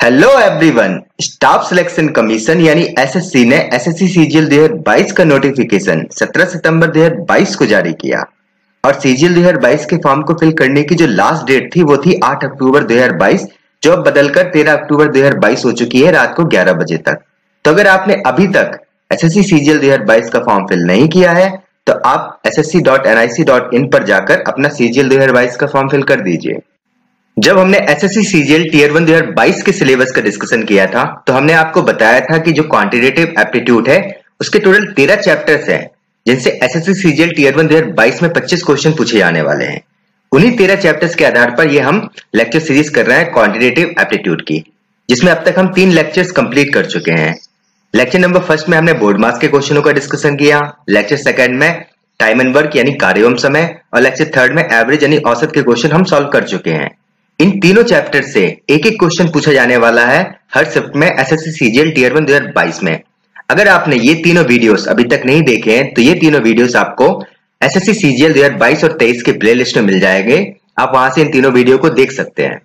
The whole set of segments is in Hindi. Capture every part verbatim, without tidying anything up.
Hello everyone, staff selection commission यानी एसएससी ने एसएससी सीजीएल दो हज़ार बाईस का नोटिफिकेशन सत्रह सितंबर दो हज़ार बाईस को जारी किया और सीजीएल दो हज़ार बाईस के फॉर्म को फिल करने की जो लास्ट डेट थी वो थी आठ अक्टूबर दो हज़ार बाईस, जो अब बदलकर तेरह अक्टूबर दो हज़ार बाईस हो चुकी है रात को ग्यारह बजे तक। तो अगर आपने अभी तक एसएससी सीजीएल दो हज़ार बाईस का फॉर्म फिल नहीं किया है तो आप S S C dot N I C dot in पर जाकर अपना सीजीएल दो हज़ार बाईस का फॉर्म फिल कर दीजिए। जब हमने एसएससी सीजीएल टीयर वन दो हज़ार बाईस के सिलेबस का डिस्कशन किया था तो हमने आपको बताया था कि जो क्वांटिटेटिव एप्टीट्यूड है उसके टोटल तेरह चैप्टर्स हैं, जिनसे एसएससी सीजीएल टीयर वन दो हज़ार बाईस में पच्चीस क्वेश्चन पूछे जाने वाले हैं। उन्हीं तेरह चैप्टर्स के आधार पर ये हम लेक्चर सीरीज कर रहे हैं क्वांटिटेटिव एप्टीट्यूड की, जिसमें अब तक हम तीन लेक्चर्स कंप्लीट कर चुके हैं। लेक्चर नंबर फर्स्ट में हमने बोर्ड मार्क्स के क्वेश्चनों का डिस्कशन किया, लेक्चर सेकंड में टाइम एंड वर्क यानी कार्य एवं समय, और लेक्चर थर्ड में एवरेज यानी औसत के क्वेश्चन हम सॉल्व कर चुके हैं। इन तीनों चैप्टर से एक एक क्वेश्चन पूछा जाने वाला है हर शिफ्ट में एसएससी सीजीएल टीयर वन दो हज़ार बाईस में। अगर आपने ये तीनों वीडियोस अभी तक नहीं देखे हैं तो ये तीनों वीडियोस आपको एसएससी सीजीएल दो हज़ार बाईस और तेईस के प्लेलिस्ट में मिल जाएंगे, आप वहां से इन तीनों वीडियो को देख सकते हैं।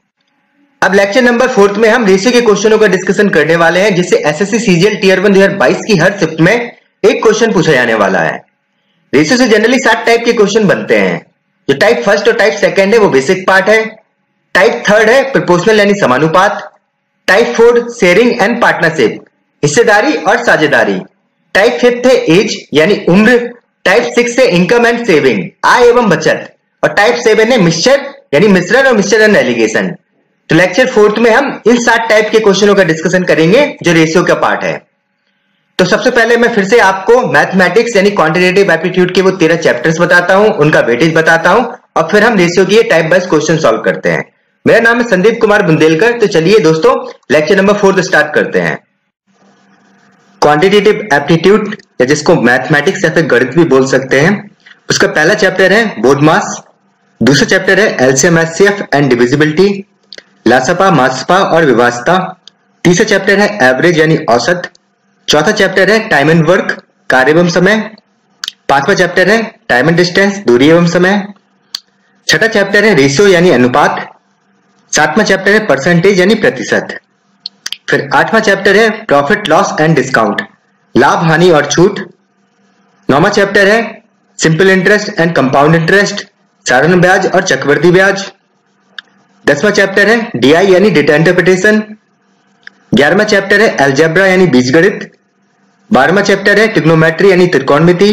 अब लेक्चर नंबर फोर्थ में हम रेशियो के क्वेश्चनों का डिस्कशन करने वाले हैं, जिससे एसएससी सीजीएल टीयर वन दो हज़ार बाईस की हर शिफ्ट में एक क्वेश्चन पूछा जाने वाला है। रेशियो से जनरली सात टाइप के क्वेश्चन बनते हैं। जो टाइप फर्स्ट और टाइप सेकेंड है वो बेसिक पार्ट है, टाइप थर्ड है प्रोपोर्शनल यानी समानुपात, type fourth sharing and partnership हिस्सेदारी और साझेदारी, टाइप फिफ्थ है एज यानी उम्र, टाइप सिक्स है इनकम एंड सेविंग आय एवं बचत, और टाइप सेवन है मिक्सचर यानी मिश्रण और मिक्सचर एंड एलिगेशन। तो लेक्चर फोर्थ में हम इन सात टाइप के क्वेश्चनों का डिस्कशन करेंगे जो रेशियो का पार्ट है। तो सबसे पहले मैं फिर से आपको मैथमेटिक्स यानी क्वांटिटेटिव एप्टीट्यूड के वो तेरह चैप्टर्स बताता हूं, उनका वेटेज बताता हूं और फिर हम रेशियो के टाइप वाइज क्वेश्चन सॉल्व करते हैं। मेरा नाम है संदीप कुमार बुंदेलकर। तो चलिए दोस्तों लेक्चर नंबर फोर्थ स्टार्ट करते हैं। क्वांटिटेटिव एप्टीट्यूड या जिसको मैथमेटिक्स या फिर गणित भी बोल सकते हैं, उसका पहला चैप्टर है बोर्ड मास, दूसरा चैप्टर है एलसीएम एचसीएफ एंड डिविजिबिलिटी, लासपा मासपा और विभाज्यता, तीसरा चैप्टर है एवरेज यानी औसत, चौथा चैप्टर है टाइम एंड वर्क कार्य एवं समय, पांचवा चैप्टर है टाइम एंड डिस्टेंस दूरी एवं समय, छठा चैप्टर है रेशियो यानी अनुपात, सातवां चैप्टर है परसेंटेज यानी प्रतिशत, फिर आठवां चैप्टर है प्रॉफिट लॉस एंड डिस्काउंट लाभ हानि और छूट, नौवां चैप्टर है simple interest and compound interest साधारण ब्याज और चक्रवृद्धि ब्याज, दसवां चैप्टर है डीआई यानी डेटा इंटरप्रिटेशन, ग्यारहवां चैप्टर है अलजेब्रा यानी बीजगणित, बारहवां चैप्टर है ट्रिग्नोमेट्री यानी त्रिकोणमिति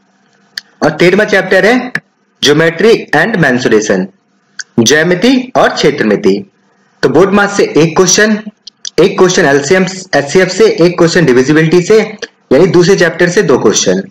और तेरहवां चैप्टर है ज्योमेट्री एंड मेंसुरेशन ज्यामिति और क्षेत्रमिति। तो बोर्ड मास से एक क्वेश्चन, एक क्वेश्चन एलसीएम एचसीएफ से, एक क्वेश्चन डिविजिबिलिटी से यानी दूसरे चैप्टर से दो क्वेश्चन,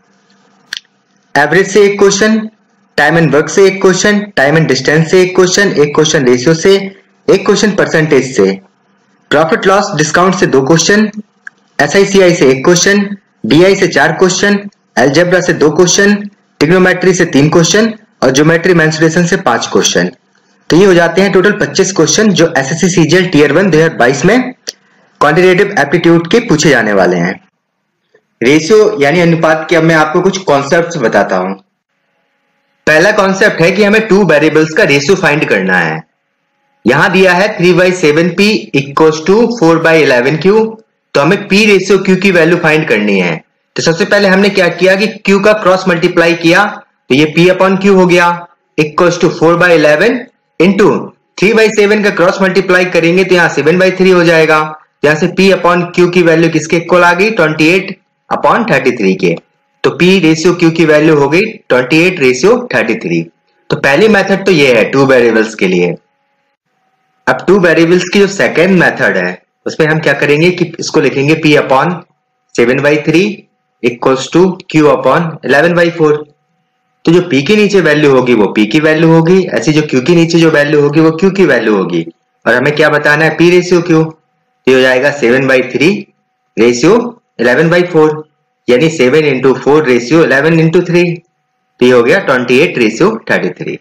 एवरेज से एक क्वेश्चन, टाइम एंड वर्क से एक क्वेश्चन, टाइम एंड डिस्टेंस से एक क्वेश्चन, एक क्वेश्चन रेशियो से, एक क्वेश्चन परसेंटेज से, प्रॉफिट लॉस डिस्काउंट से दो क्वेश्चन, एसआईसीआई से एक क्वेश्चन, डीआई से चार क्वेश्चन, अलजेब्रा से दो क्वेश्चन, ट्रिग्नोमेट्री से तीन क्वेश्चन और ज्योमेट्री मेंसुरेशन से पांच क्वेश्चन। तो ये हो जाते हैं टोटल पच्चीस क्वेश्चन जो एसएससी सीजीएल टीयर वन दो हज़ार बाईस में क्वांटिटेटिव एप्टीट्यूड के पूछे जाने वाले हैं। रेशियो यानी अनुपात के अब मैं आपको कुछ कॉन्सेप्ट्स बताता हूं। पहला कॉन्सेप्ट है कि हमें टू वेरिएबल्स का रेशियो फाइंड करना है। यहां दिया है three by seven P equals to four by eleven Q, तो हमें पी रेशियो क्यू की वैल्यू फाइंड करनी है। तो सबसे पहले हमने क्या किया कि क्यू का क्रॉस मल्टीप्लाई किया, तो ये p अपॉन क्यू हो गया equals to four by eleven into three by seven का क्रॉस मल्टीप्लाई करेंगे तो यहाँ सेवन बाई थ्री हो जाएगा। यहाँ से p अपॉन क्यू की वैल्यू किसके इक्वल आ गई, twenty eight upon thirty three के। तो p रेशियो q की वैल्यू हो गई twenty eight ratio thirty three. तो पहली मेथड तो ये है टू वेरिएबल्स के लिए। अब टू वेरिएबल्स की जो सेकेंड मेथड है उसमें हम क्या करेंगे कि इसको लिखेंगे p upon seven by three equals to q upon eleven by four. तो जो p के नीचे वैल्यू होगी वो p की वैल्यू होगी, ऐसी जो q के नीचे जो वैल्यू होगी वो q की वैल्यू होगी। और हमें क्या बताना है p रेशियो q, तो हो जाएगा seven by three ratio eleven by four यानी seven into four ratio eleven into three, तो ये हो गया twenty eight ratio thirty three.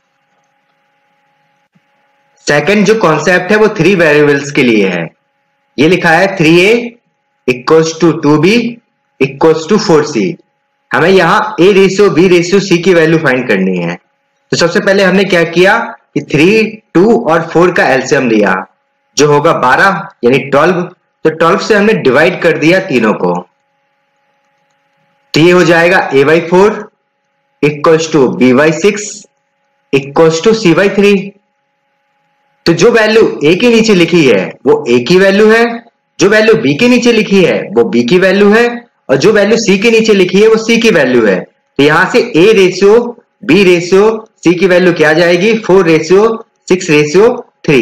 Second जो कॉन्सेप्ट है वो थ्री वेरिएबल्स के लिए है। ये लिखा है three A equals to two B equals to four C. हमें यहाँ a ratio b ratio c की वैल्यू फाइंड करनी है। तो सबसे पहले हमने क्या किया कि थ्री, टू और फोर का एलसीएम लिया। जो होगा बारह यानी ट्वेल्व। तो ट्वेल्व से हमने डिवाइड कर दिया तीनों को, तो ये हो जाएगा ए by four equals to B by six equals to C by three. तो जो वैल्यू ए के नीचे लिखी है वो ए की वैल्यू है, जो वैल्यू बी के नीचे लिखी है वो बी की वैल्यू है, और जो वैल्यू सी के नीचे लिखी है वो सी की वैल्यू है। तो यहां से A ratio B ratio C की वैल्यू क्या आ जाएगी, four ratio six ratio three.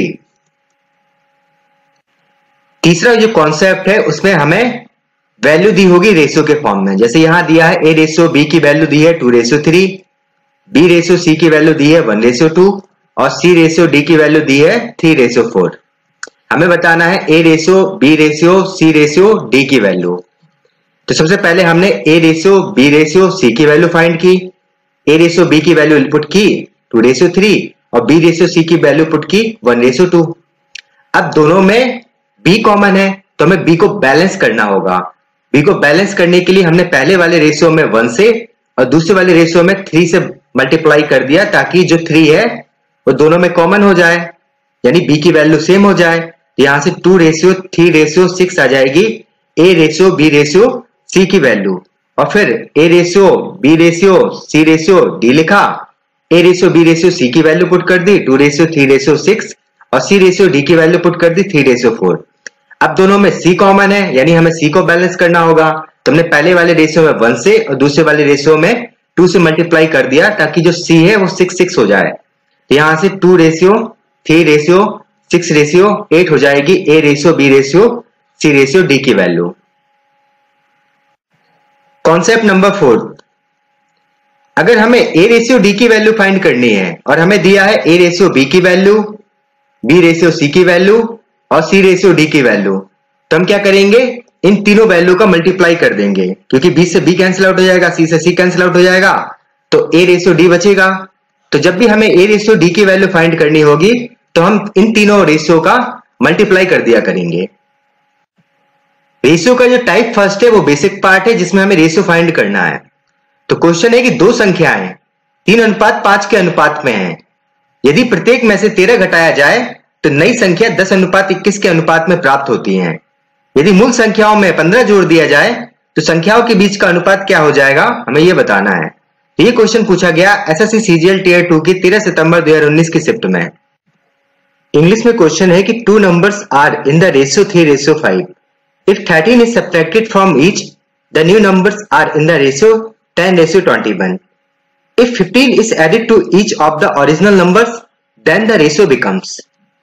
तीसरा जो कॉन्सेप्ट है उसमें हमें वैल्यू दी होगी रेशियो के फॉर्म में। जैसे यहां दिया है ए रेशियो बी की वैल्यू दी है two ratio three, B ratio C की वैल्यू दी है वन रेशियो टू, और सी रेशियो डी की वैल्यू दी है थ्री रेशियो फोर। हमें बताना है A ratio B ratio C ratio D की वैल्यू। तो सबसे पहले हमने A ratio B ratio C की वैल्यू फाइंड की, ए रेशियो बी की वैल्यू इनपुट की टू रेशियो थ्री, और बी रेशियो सी की वैल्यू पुट की वन रेशियो टू। अब दोनों में बी कॉमन है तो हमें बी को बैलेंस करना होगा। बी को बैलेंस करने के लिए हमने पहले वाले रेशियो में वन से और दूसरे वाले रेशियो में थ्री से मल्टीप्लाई कर दिया, ताकि जो थ्री है वो दोनों में कॉमन हो जाए, यानी बी की वैल्यू सेम हो जाए। यहां से two ratio three ratio six आ जाएगी A ratio B ratio C की वैल्यू, और फिर A ratio B ratio C ratio D लिखा, A ratio B ratio C की वैल्यू पुट कर दी two ratio three ratio six, और सी रेशियो डी की वैल्यू पुट कर दी थ्री रेशियो फोर। अब दोनों में सी कॉमन है, यानी हमें सी को बैलेंस करना होगा। तो हमने पहले वाले रेशियो में वन से और दूसरे वाले रेशियो में टू से मल्टीप्लाई कर दिया, ताकि जो सी है वो सिक्स सिक्स हो जाए। यहां से two ratio three ratio six ratio eight हो जाएगी A ratio B ratio C ratio D की वैल्यू। कॉन्सेप्ट नंबर फोर, अगर हमें ए रेशियो डी की वैल्यू फाइंड करनी है और हमें दिया है ए रेशियो बी की वैल्यू, बी रेशियो सी की वैल्यू और सी रेशियो डी की वैल्यू, तो हम क्या करेंगे, इन तीनों वैल्यू का मल्टीप्लाई कर देंगे, क्योंकि बी से बी कैंसिल आउट हो जाएगा, सी से सी कैंसिल आउट हो जाएगा, तो ए रेशियो डी बचेगा। तो जब भी हमें ए रेशियो डी की वैल्यू फाइंड करनी होगी तो हम इन तीनों रेशियो का मल्टीप्लाई कर दिया करेंगे। रेशियो का जो टाइप फर्स्ट है वो बेसिक पार्ट है, जिसमें हमें रेशियो फाइंड करना है। तो क्वेश्चन है कि दो संख्याएं तीन अनुपात पांच के अनुपात में हैं, यदि प्रत्येक में से तेरह घटाया जाए तो नई संख्या दस अनुपात इक्कीस के अनुपात में प्राप्त होती है। यदि मूल संख्याओं में पंद्रह जोड़ दिया जाए तो संख्याओं के बीच का अनुपात क्या हो जाएगा, हमें यह बताना है। ये क्वेश्चन पूछा गया एसएससी सीजीएल टीयर टू की तेरह सितंबर दो हजार उन्नीस की शिफ्ट में। इंग्लिश में क्वेश्चन है कि two numbers are in the ratio three ratio five, if thirteen is subtracted from each the new numbers are in the ratio ten ratio twenty one, if fifteen is added to each of the original numbers then the ratio becomes.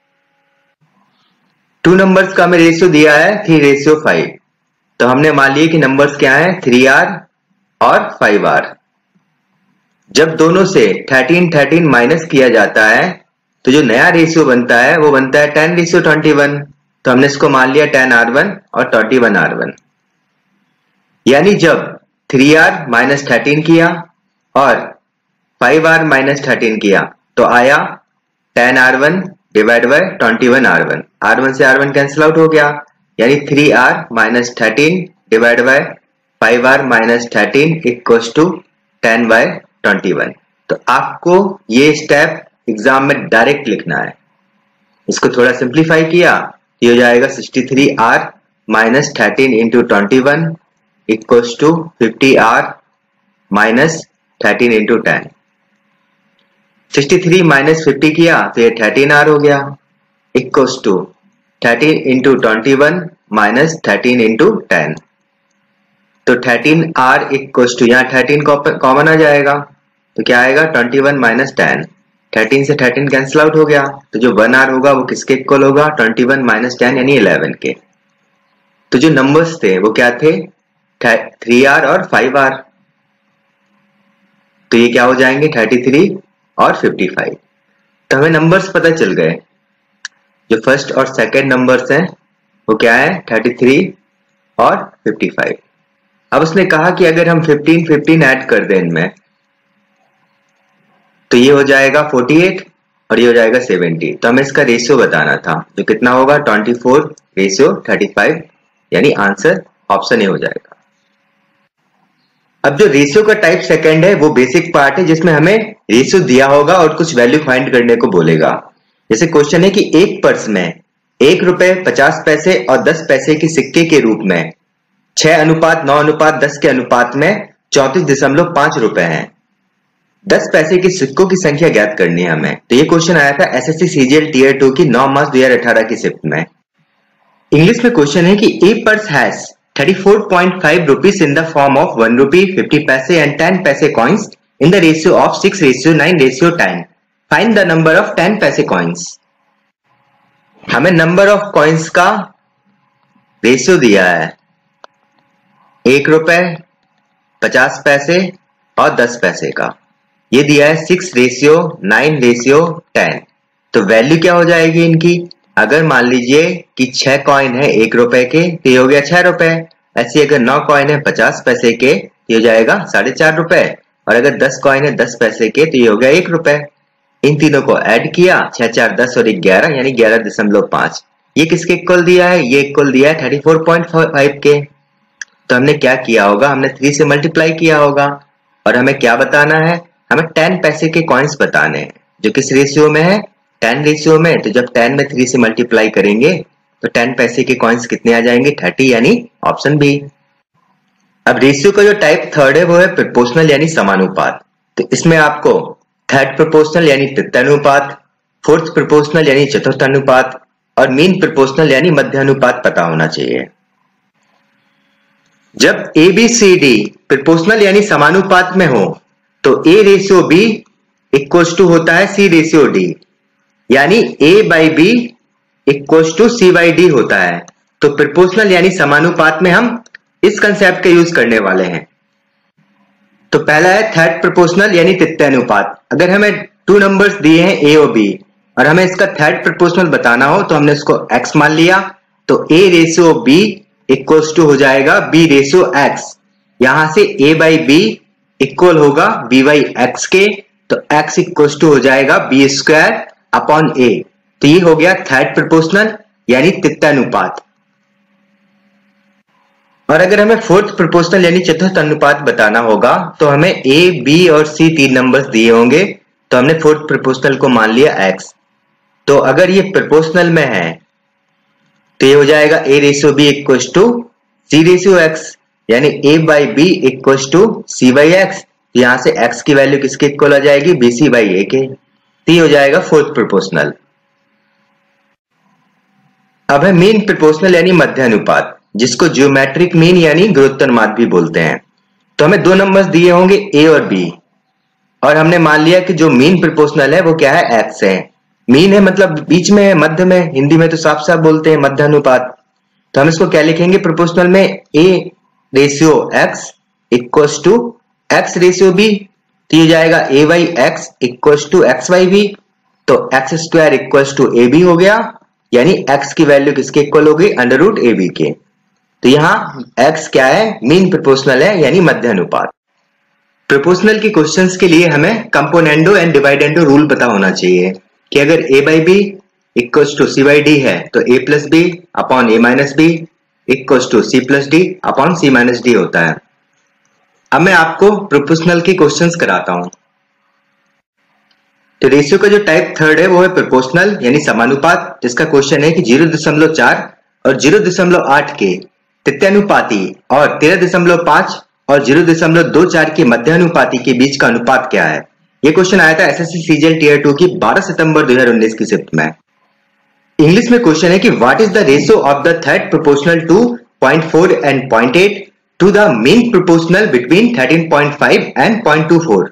Two numbers का हमें रेशियो दिया है थ्री रेशियो फाइव, तो हमने मान लिया कि नंबर्स क्या है थ्री आर और फाइव आर। जब दोनों से थर्टीन थर्टीन माइनस किया जाता है तो जो नया रेशियो बनता है वो बनता है टेन रेशियो ट्वेंटी वन, तो हमने इसको मान लिया टेन आर वन और ट्वेंटी वन आर वन। यानी जब थ्री आर माइनस थर्टीन किया और फाइव आर माइनस थर्टीन किया तो आया ten R one divide by twenty one R one, R one से आर वन कैंसिल आउट हो गया, यानी three R minus thirteen divide by five R minus thirteen equals to ten by twenty one. तो आपको ये स्टेप एग्जाम में डायरेक्ट लिखना है। इसको थोड़ा सिंप्लीफाई किया, ये हो जाएगा sixty three R minus thirteen into twenty one equals to fifty R minus thirteen into ten. Sixty three minus fifty किया तो ये थर्टीन आर हो गया equals to thirteen into twenty one minus thirteen into ten. तो थर्टीन आर इक्वल्स टू, यहाँ थर्टीन कॉमन आ जाएगा तो क्या आएगा twenty one minus ten, thirteen से थर्टीन कैंसिल आउट हो गया, तो जो वन आर होगा वो किसके इक्वल होगा ट्वेंटी वन माइनस टेन यानी इलेवन के। तो जो नंबर्स थे वो क्या थे थ्री आर और फाइव आर, तो ये क्या हो जाएंगे थर्टी थ्री और फिफ्टी फाइव। तो हमें नंबर्स पता चल गए, जो फर्स्ट और सेकंड नंबर्स हैं वो क्या है थर्टी थ्री और फिफ्टी फाइव। अब उसने कहा कि अगर हम फिफ्टीन फिफ्टीन ऐड कर दें इनमें तो ये हो जाएगा फोर्टी एट और ये हो जाएगा सेवेंटी। तो हमें इसका रेशियो बताना था, जो कितना होगा twenty four ratio thirty five, यानी आंसर ऑप्शन ए हो जाएगा। अब जो रेशियो का टाइप सेकंड है वो बेसिक पार्ट है, जिसमें हमें रेशियो दिया होगा और कुछ वैल्यू फाइंड करने को बोलेगा। जैसे क्वेश्चन है कि एक पर्स में एक रुपए पचास पैसे और दस पैसे के सिक्के के रूप में छह अनुपात नौ अनुपात दस के अनुपात में चौंतीस दशमलव पांच रुपए हैं। दस पैसे के सिक्कों की संख्या ज्ञात करनी है हमें। तो ये क्वेश्चन आया था एसएससी सीजीएल टीयर टू की नौ मार्च दो हजार अठारह की शिफ्ट में। इंग्लिश में क्वेश्चन है कि ए पर्स हैज चौंतीस पॉइंट पाँच rupees in the form of one rupee पचास पैसे एंड दस paise coins in the ratio of six ratio nine ratio ten. Find the number of ten paise coins. हमें नंबर ऑफ कॉइन्स का रेशियो दिया है एक रुपए पचास पैसे और दस पैसे का। ये दिया है six ratio nine ratio ten. तो वैल्यू क्या हो जाएगी इनकी? अगर मान लीजिए कि छह कॉइन है एक रुपए के तो ये हो गया छह रुपए। ऐसे अगर नौ कॉइन है पचास पैसे के तो ये हो जाएगा साढ़े चार रुपए। और अगर दस कॉइन है दस पैसे के तो ये हो गया एक रुपए। इन तीनों को ऐड किया, छह चार दस और एक ग्यारह यानी ग्यारह दशमलव पांच। ये किसके इक्वल दिया है? ये इक्वल दिया है थर्टी फोर पॉइंट फाइव के। तो हमने क्या किया होगा? हमने थ्री से मल्टीप्लाई किया होगा। और हमें क्या बताना है? हमें टेन पैसे के कॉइन्स बताने हैं जो किस रेशियो में है? टेन रेशियो में। तो जब टेन में थ्री से मल्टीप्लाई करेंगे तो टेन पैसे के कॉइन्स कितने आ जाएंगे? थर्टी यानी ऑप्शन बी। अब रेशियो का जो टाइप थर्ड है वो है प्रोपोर्शनल यानी समानुपात। तो इसमें आपको थर्ड प्रोपोर्शनल यानी तृतीयानुपात, फोर्थ प्रोपोर्शनल यानी चतुर्थानुपात और मीन प्रोपोर्शनल यानी मध्यानुपात पता होना चाहिए। जब A B C D proportional यानी समानुपात में हो तो ए रेशियो बी इक्वल्स टू होता है सी रेशियो डी, यानी ए by B equals to C by D होता है। तो प्रोपोर्शनल यानी समानुपात में हम इस कंसेप्ट का यूज करने वाले हैं। तो पहला है थर्ड प्रोपोर्शनल यानी तृतीयानुपात। अगर हमें टू नंबर्स दिए हैं ए और बी और हमें इसका थर्ड प्रोपोर्शनल बताना हो तो हमने इसको एक्स मान लिया। तो ए रेशियो बी इक्वल्स टू हो जाएगा बी रेशियो एक्स। यहां से ए बाई बी इक्वल होगा बी बाई एक्स के। तो एक्स इक्वल्स टू हो जाएगा बी स्क्वायर अपॉन ए। तो ये हो गया थर्ड प्रोपोर्शनल यानी तृतीयानुपात। और अगर हमें फोर्थ प्रोपोर्शनल यानी चतुर्थ अनुपात बताना होगा तो हमें ए बी और सी तीन नंबर्स दिए होंगे। तो हमने फोर्थ प्रोपोर्शनल को मान लिया एक्स। तो अगर ये प्रोपोर्शनल में है तो ये हो जाएगा a ratio B equals to c ratio x, यानी ए by B equals to C by x. यहां से एक्स की वैल्यू किसके इक्वल आ जाएगी? बी सी बाई ए के। तो ये हो जाएगा फोर्थ प्रोपोर्शनल। अब है मीन प्रोपोर्शनल यानी मध्यानुपात, जिसको ज्योमेट्रिक मीन यानी गुणोत्तरनुपात भी बोलते हैं। तो हमें दो नंबर्स दिए होंगे ए और बी और हमने मान लिया कि जो मीन प्रोपोर्शनल है वो क्या है? एक्स है। मीन है मतलब बीच में है, मध्य में। हिंदी में तो साफ साफ बोलते हैं मध्यानुपात। तो हम इसको क्या लिखेंगे प्रोपोर्शनल में? A ratio x equals to x ratio b. तो ये जाएगा ए by x equals to x by b. तो x square equals to a b हो गया, यानी एक्स की वैल्यू किसके इक्वल हो गई? अंडर रूट ए बी के। तो यहाँ एक्स क्या है? मीन प्रोपोर्शनल है यानी मध्यानुपात। प्रोपोर्शनल के क्वेश्चंस के लिए हमें कंपोनेंडो एंड डिवाइडेंडो रूल पता होना चाहिए कि अगर a by B equals to C by d है तो a plus b upon a minus b equals to c plus d upon c minus d होता है। अब मैं आपको प्रोपोर्शनल के क्वेश्चंस कराता हूं। तो रेशियो का जो टाइप थर्ड है वो है प्रोपोर्शनल यानी समानुपात, जिसका क्वेश्चन है कि जीरो दशमलव चार और जीरो दशमलव आठ के तृतीयानुपाती और तेरह दशमलव पांच और जीरो दशमलव दो चार के मध्यानुपाती के बीच का अनुपात क्या है? ये क्वेश्चन आया था एसएससी सीजीएल टीयर टू की बारह सितंबर दो हजार उन्नीस की शिफ्ट में। इंग्लिश में क्वेश्चन है कि what is the ratio of the third proportional to point four and point eight to the mean proportional between thirteen point five and point two four.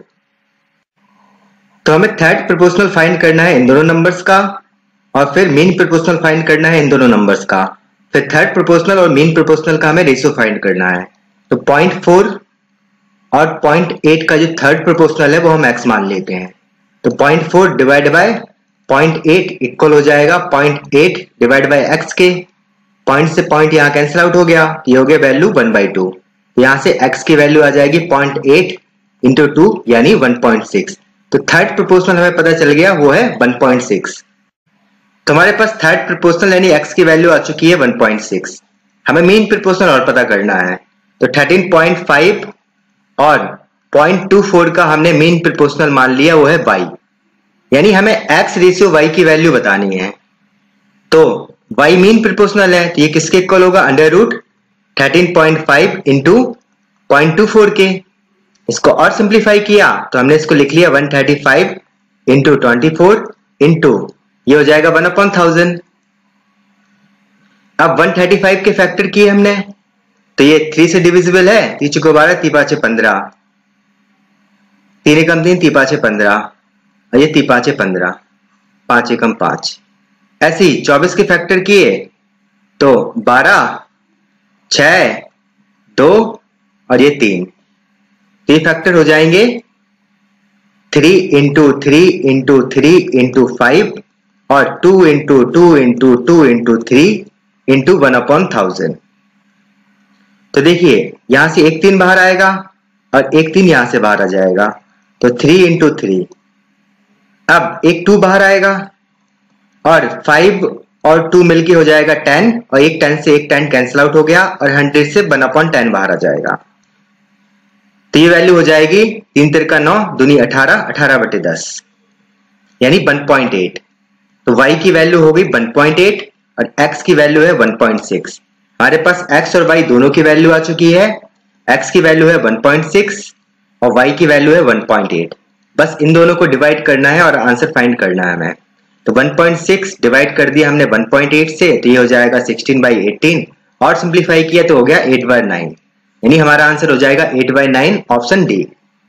तो हमें थर्ड प्रोपोर्शनल फाइंड करना है इन दोनों नंबर्स का और फिर मीन प्रोपोर्शनल फाइंड करना है इन दोनों नंबर्स का। फिर थर्ड प्रोपोर्शनल और मीन प्रोपोर्शनल का हमें रेशियो फाइंड करना है। तो पॉइंट फोर और पॉइंट एट का जो थर्ड प्रोपोर्शनल है वो हम एक्स मान लेते हैं। तो point four divide by point eight equal हो जाएगा point eight divide by x के। पॉइंट से पॉइंट यहाँ कैंसिल आउट हो गया, ये हो गया वैल्यू वन बाई टू। यहाँ से एक्स की वैल्यू आ जाएगी पॉइंट एट इंटू टू यानी वन पॉइंट सिक्स। तो थर्ड प्रोपोर्शनल हमें पता चल गया वो है वन पॉइंट सिक्स। तो हमारे पास थर्ड प्रोपोर्शनल यानी एक्स की वैल्यू आ चुकी है वन पॉइंट सिक्स। हमें मीन प्रोपोर्शनल और पता करना है। तो थर्टीन पॉइंट फाइव और पॉइंट टू फोर का हमने मीन प्रोपोर्शनल मान लिया वो है y, यानी हमें x रेशियो y की वैल्यू बतानी है। तो y मीन प्रोपोर्शनल है तो ये किसके इक्वल होगा, under root thirteen point five into point two four के। इसको और सिंप्लीफाई किया तो हमने इसको लिख लिया one thirty five into twenty four into ये हो जाएगा वन अपॉन थाउजेंड। अब वन थर्टी फाइव के फैक्टर किए हमने तो ये थ्री से डिविजिबल है, तीन चौको बारह, तीन पांचे पंद्रह, तीन एकम तीन, तीन पांचे पंद्रह और ये तीन पांचे पंद्रह, पांच एकम पांच। ऐसे ही चौबीस के फैक्टर किए तो बारह, छह, दो और ये तीन, ये फैक्टर हो जाएंगे three into three into three into five और two into two into two into three into one upon thousand. तो देखिए यहां से एक तीन बाहर आएगा और एक तीन यहां से बाहर आ जाएगा तो थ्री इंटू थ्री। अब एक टू बाहर आएगा और फाइव और टू मिलके हो जाएगा टेन और एक टेन से एक टेन कैंसिल आउट हो गया और हंड्रेड से वन अपॉन टेन बाहर आ जाएगा। तो ये वैल्यू हो जाएगी तीन तिरका नौ, दूनी अठारह, अठारह बटे दस यानी वन पॉइंट एट। तो y की वैल्यू हो गई वन पॉइंट एट और x की वैल्यू है वन पॉइंट सिक्स। हमारे पास x और y दोनों की वैल्यू आ चुकी है। x की वैल्यू है वन पॉइंट सिक्स और y की वैल्यू है वन पॉइंट एट। बस इन दोनों को डिवाइड करना है और आंसर फाइंड करना है हमें। तो वन पॉइंट सिक्स डिवाइड कर दिया हमने वन पॉइंट एट से तो ये हो जाएगा सिक्सटीन बाई एटीन और सिंप्लीफाई किया तो हो गया एट बाई नाइन, यानी हमारा आंसर हो जाएगा eight by nine, option D.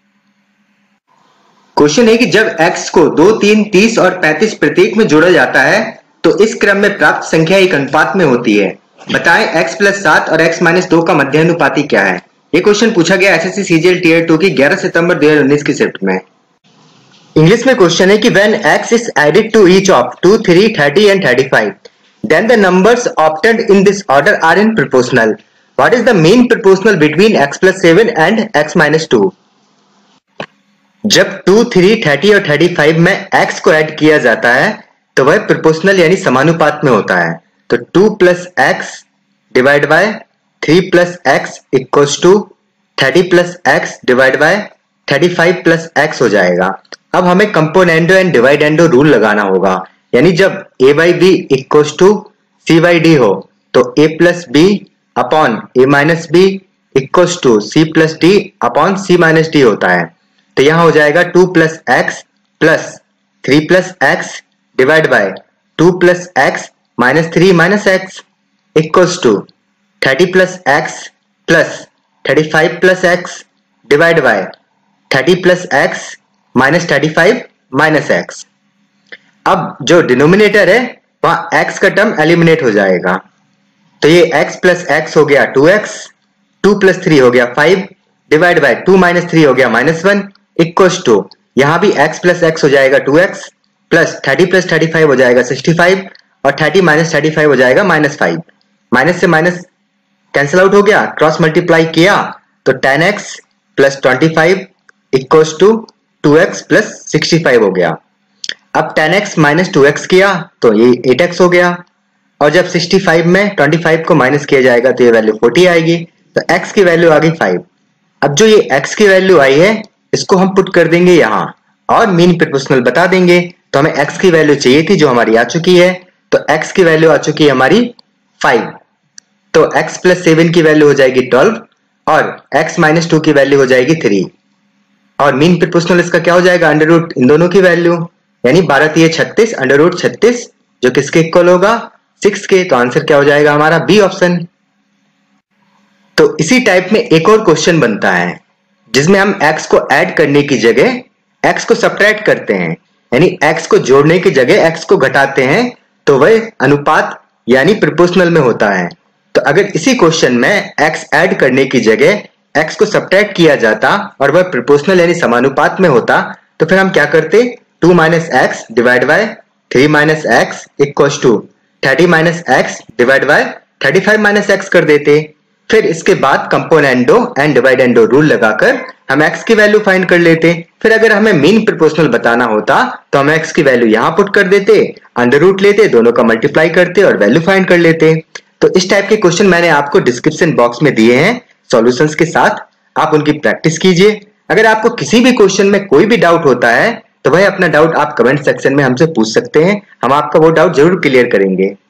Question है कि जब x को दो, तीन, तीस और पैंतीस प्रत्येक में जोड़ा जाता है तो इस क्रम में प्राप्त संख्या एक अनुपात में होती है। बताएं x प्लस सात और x माइनस दो का मध्यानुपाती क्या है। ये क्वेश्चन पूछा गया एसएससी सीजीएल टीयर टू की ग्यारह सितंबर दो हजार उन्नीस की शिफ्ट में। इंग्लिश में क्वेश्चन है कि when x is added to each of two, three, thirty and thirty-five, then the numbers obtained in this order are in proportional. What is the mean proportional between x plus seven and x minus two? जब टू, थ्री, थर्टी और थर्टी फाइव में x को ऐड किया जाता है तो वह प्रोपोर्शनल यानी समानुपात में होता है। तो two plus x divide by three plus x equals to thirty plus x divide by thirty five plus x हो जाएगा। अब हमें कंपोनेंडो एंड डिवाइडेंडो रूल लगाना होगा, यानी जब a by B equals to C by d हो तो a plus b upon a minus b equals to c plus d upon c minus d होता है। तो यहां हो जाएगा two plus x plus three plus x divide by two plus x minus three minus x equals to thirty plus x plus thirty five plus x divide by thirty plus x minus thirty five minus x. अब जो डिनोमिनेटर है वहां x का टर्म एलिमिनेट हो जाएगा तो ये x प्लस एक्स हो गया two x, two plus three हो गया five divide by two minus three हो गया माइनस वन इक्वल्स टू यहां भी x प्लस एक्स हो जाएगा two x plus thirty plus thirty five हो जाएगा सिक्सटी फाइव और थर्टी माइनस थर्टी फाइव हो जाएगा माइनस फाइव। माइनस से माइनस कैंसिल आउट हो गया, क्रॉस मल्टीप्लाई किया तो ten x plus twenty five equals to two x plus sixty five हो गया। अब ten x minus two x किया तो ये एट एक्स हो गया और जब सिक्सटी फाइव में ट्वेंटी फाइव को माइनस किया जाएगा तो ये वैल्यू फोर्टी आएगी। तो x की वैल्यू आ गई फाइव। अब जो ये x की वैल्यू आई है इसको हम पुट कर देंगे यहाँ और मीन प्रोपोर्शनल बता देंगे। तो हमें x की वैल्यू चाहिए थी जो हमारी आ चुकी है, तो x की वैल्यू आ चुकी है हमारी फाइव। तो x प्लस सेवन की वैल्यू हो जाएगी ट्वेल्व और x माइनस टू की वैल्यू हो जाएगी थ्री और मीन प्रोपोर्शनल इसका क्या हो जाएगा, अंडर रूट इन दोनों की वैल्यू यानी बारह तीन छत्तीस अंडर रूट छत्तीस जो किसके इक्वल होगा सिक्स के। तो आंसर क्या हो जाएगा हमारा बी ऑप्शन। तो इसी टाइप में एक और क्वेश्चन बनता है जिसमें हम x को ऐड करने की जगह x को सब्ट्रैक्ट करते हैं, यानी x को जोड़ने की जगह x को घटाते हैं तो वह अनुपात यानी प्रोपोर्शनल में होता है। तो अगर इसी क्वेश्चन में x ऐड करने की जगह x को सब्ट्रैक्ट किया जाता और वह प्रोपोर्शनल यानी समानुपात में होता तो फिर हम क्या करते, two minus x divide by three minus x equals to thirty minus x divide by thirty five minus x कर देते। फिर इसके बाद कंपोनेंडो एंड डिवाइडेंडो रूल लगाकर हम x की वैल्यू फाइंड कर लेते। फिर अगर हमें मीन प्रोपोर्शनल बताना होता तो हम x की वैल्यू यहां पुट कर देते, अंडर रूट लेते, दोनों का मल्टीप्लाई करते और वैल्यू फाइंड कर लेते। तो इस टाइप के क्वेश्चन मैंने आपको डिस्क्रिप्शन बॉक्स में दिए हैं सॉल्यूशंस के साथ, आप उनकी प्रैक्टिस कीजिए। अगर आपको किसी भी क्वेश्चन में कोई भी डाउट होता है तो वह अपना डाउट आप कमेंट सेक्शन में हमसे पूछ सकते हैं, हम आपका वो डाउट जरूर क्लियर करेंगे।